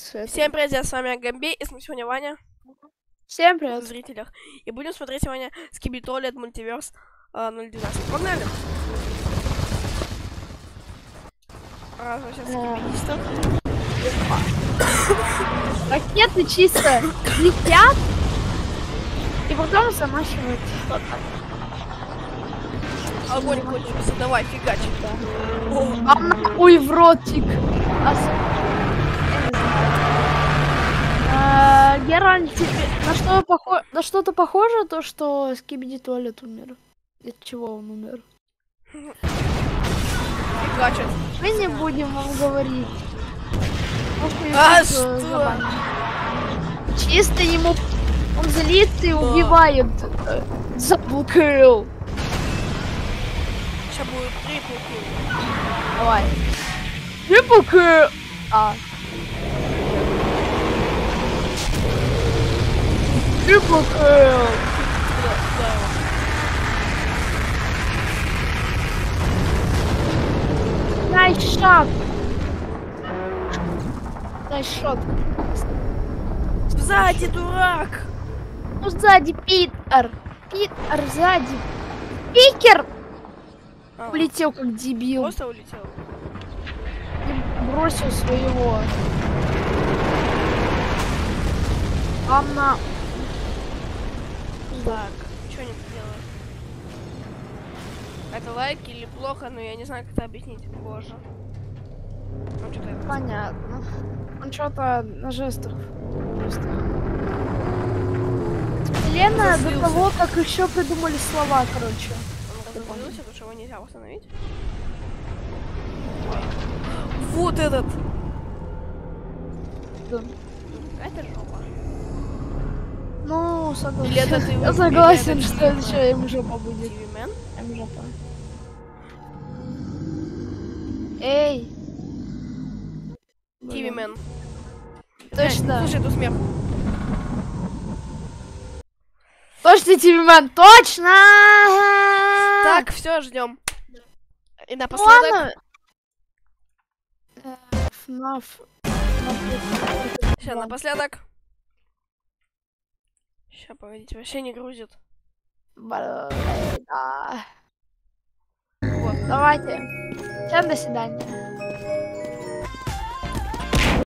Всем привет, с вами Гамби, и сегодня Ваня. Всем привет. В зрителях. И будем смотреть сегодня Skibidi Multiverse 012. Погнали! Сейчас скибидистов. Ракеты чисто летят и потом замахивают. Огонь кончился, давай, фигачим. Ой, в ротик. Геральт, на что-то похоже то, что Skibidi Toilet умер? От чего он умер? Фигачит. Мы не будем вам говорить. Что? Чисто ему он злит и убивает. Заблокировал. Сейчас будет трипл килл. Давай. Трипл килл. Трипл килл. Найс шот. Найс шот. Сзади, дурак! Ну сзади Питер. Питер сзади. Пикер! Улетел как дебил. Просто улетел. И бросил своего. Анна. Так, что не делаешь? Это лайк или плохо, но я не знаю, как это объяснить. Боже. Ну, что-то это... Понятно. Он что-то на жестах. Просто. Лена до того, как еще придумали слова, короче. Он разозлился, потому что его нельзя восстановить. Вот этот! Да. Это жопа. Ну, согласен. Или это ты Я согласен, что это еще им жопа будет. TV-мен? Им жопа. Эй! TV-мен. Точно. Слушай, это смех. Точно, TV-мен, точно! Так, все, ждем. И напоследок... ФНАФ. Сейчас, напоследок. Сейчас, погодите, вообще не грузит. Да. Вот. Давайте. Всем до свидания.